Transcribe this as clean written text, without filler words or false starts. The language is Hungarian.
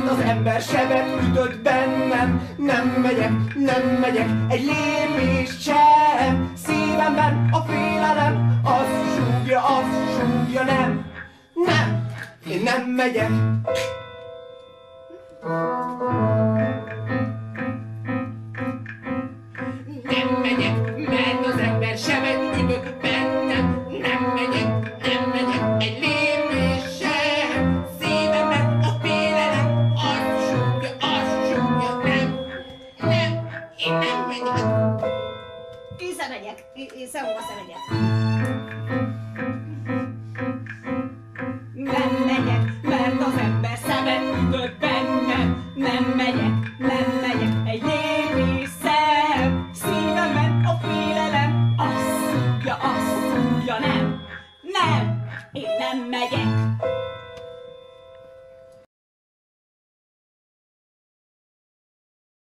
az ember sebet ütött bennem. Nem megyek egy lépést sem. Szívemben a félelem, azt súgja, nem, én nem megyek. Nem megyek, mert az ember sebet ütött bennem. Nem megyek egy lépés sem. Szívemben a félelem, azt súgja, nem, én nem megyek. Visszamegyek, szóval szemegyek. Nem megyek, mert az ember szemet ütött bennem. Nem megyek egy lépés sem. Szívemben a félelem, azt súgja, nem, én nem megyek.